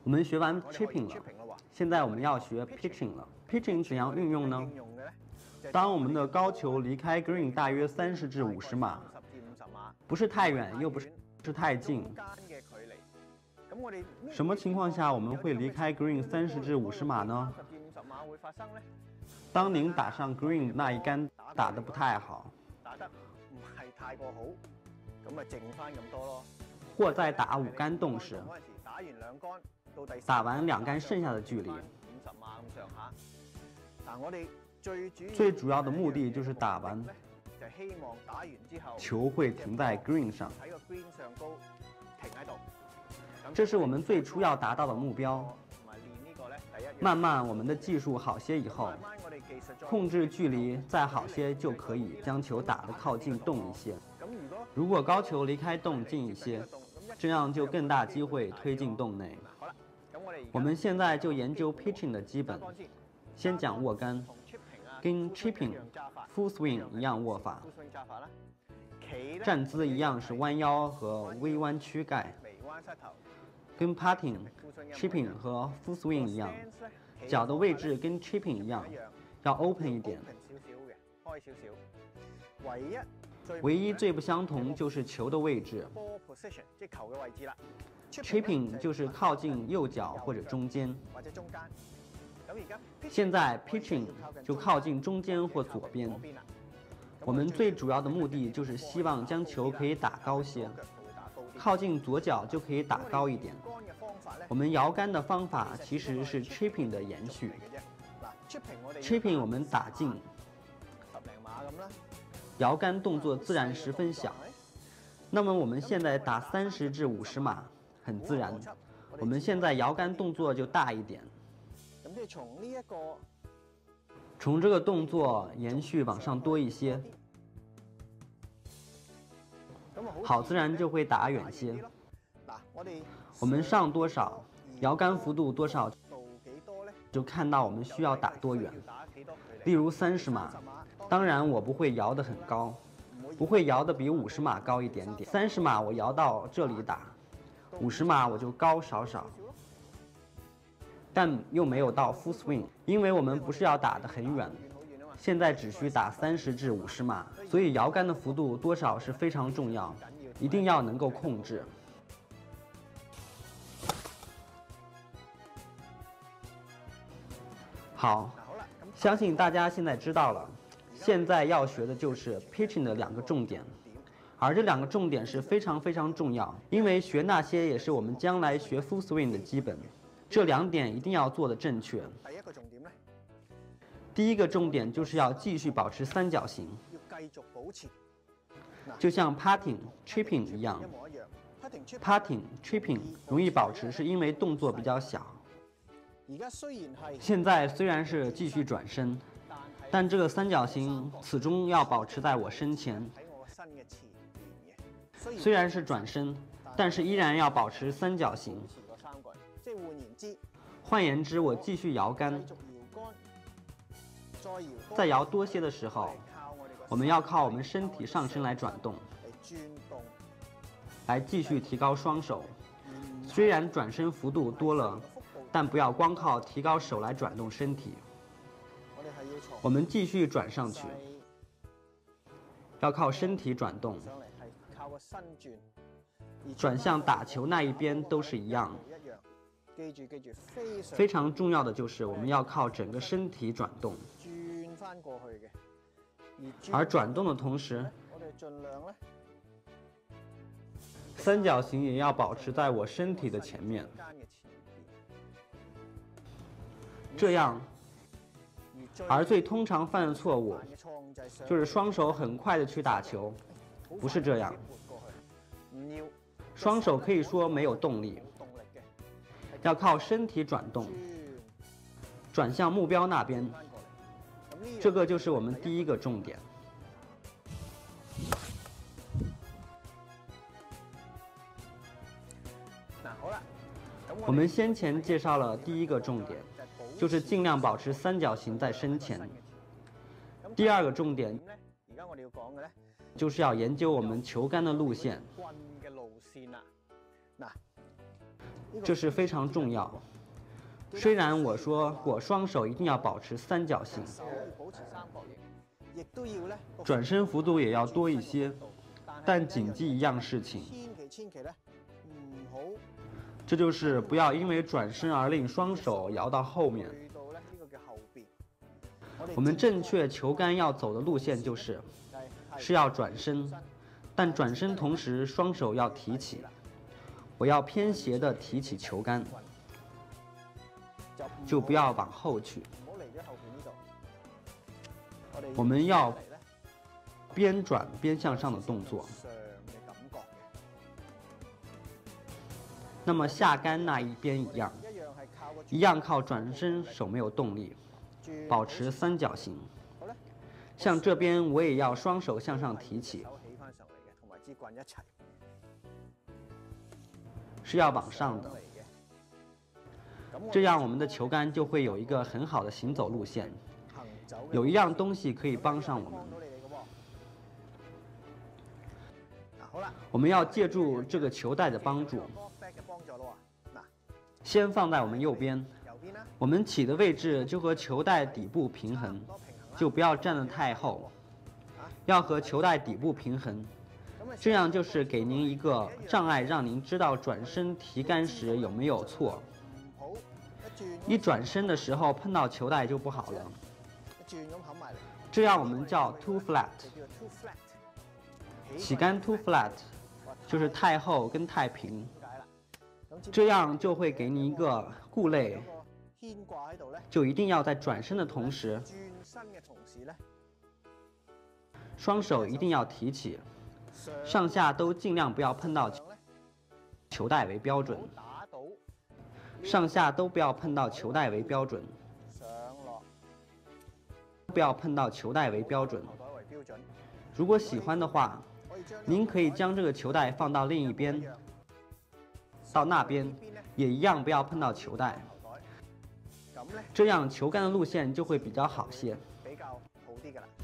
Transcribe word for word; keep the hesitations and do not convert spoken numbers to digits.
我们学完 chipping 了，现在我们要学 pitching 了。pitching 怎样运用呢？当我们的高球离开 green 大约三十至五十码，不是太远，又不是太近。什么情况下我们会离开 green 三十至五十码呢？当您打上 green 那一杆打得不太好， 打得唔係太過好，咁咪剩翻咁多咯。 或在打五杆洞時， 打完兩杆到第打完兩杆剩下的距離， 五十碼咁上下。但我哋最主最主要的目的就是打完， 就希望打完之後球會停在 green 上， 喺個 green 上高停喺度。 這是我們最初要達到的目標。慢慢我們的技術好些以後，控制距離再好些，就可以將球打得靠近洞一些。如果高球離開洞近一些，這樣就更大機會推進洞內。我們現在就研究 pitching 的基本，先講握桿，跟 chipping、full swing 一樣握法，站姿一樣是彎腰和微彎軀蓋。跟 putting、chipping 和 full swing 一樣，腳的位置跟 chipping 一樣，要 open 一點。唯一最不相同就是球的位置。chipping 就是靠近右腳或者中間，現在 pitching 就靠近中間或左邊。我們最主要的目的就是希望將球可以打高些。靠近左腳就可以打高一點。我們搖桿的方法其實是 chipping 的延續。chipping 我們打近，搖桿動作自然十分小。那麼我們現在打三十至五十碼，很自然。我們現在搖桿動作就大一點。從這個動作延續往上多一些。好自然就會打遠些。我們上多少，搖桿幅度多少，就看到我們需要打多遠。例如三十碼，當然我不會搖得很高，不會搖得比五十碼高一點點。三十碼我搖到這裡打，五十碼我就高少少，但又沒有到 full swing， 因為我們不是要打得很遠。現在只需打三十至五十碼，所以搖桿的幅度多少是非常重要，一定要能夠控制。好，相信大家現在知道了。現在要學的就是 pitching 的兩個重點，而這兩個重點是非常非常重要，因為學那些也是我們將來學 full swing 的基本。這兩點一定要做得正確。 第一個重點呢？ 第一個重點就是要繼續保持三角形，就像 putting、chipping 一樣。putting、chipping 容易保持，是因為動作比較小。現在雖然是繼續轉身，但這個三角形始終要保持在我身前。雖然是轉身，但是依然要保持三角形。換言之，我繼續搖桿。在搖多些的時候，我們要靠我們身體上身來轉動，來繼續提高雙手。雖然轉身幅度多了，但不要光靠提高手來轉動身體。我們繼續轉上去，要靠身體轉動，轉向打球那一邊都是一樣。非常重要的就是我們要靠整個身體轉動，而轉動的同時，三角形也要保持在我身體的前面。這樣，而最通常犯的錯誤就是雙手很快的去打球，不是這樣。雙手可以說沒有動力。要靠身體轉動，轉向目標那邊，這個就是我們第一個重點。我們先前介紹了第一個重點，就是盡量保持三角形在身前。第二個重點，就是要研究我們球桿的路線。 这是非常重要。虽然我说过双手一定要保持三角形，转身幅度也要多一些，但谨记一样事情，这就是不要因为转身而令双手摇到后面。我们正确球杆要走的路线就是是要转身，但转身同时双手要提起。我要偏斜的提起球杆，就不要往后去。我们要边转边向上的动作。那么下杆那一边一样，一样靠转身，手没有动力，保持三角形。像这边我也要双手向上提起，是要往上的，这样我们的球杆就会有一个很好的行走路线。有一样东西可以帮上我们，我们要借助这个球带的帮助，先放在我们右边，我们起的位置就和球带底部平衡，就不要站得太后，要和球带底部平衡。这样就是给您一个障碍，让您知道转身提杆时有没有错。一转身的时候碰到球带就不好了。这样我们叫 too flat。起杆 too flat 就是太后跟太平，这样就会给您一个顾虑，就一定要在转身的同时，双手一定要提起。上下都尽量不要碰到球带为标准，上下都不要碰到球带为标准，不要碰到球带为标准。如果喜欢的话，您可以将这个球带放到另一边，到那边也一样不要碰到球带，这样球杆的路线就会比较好些。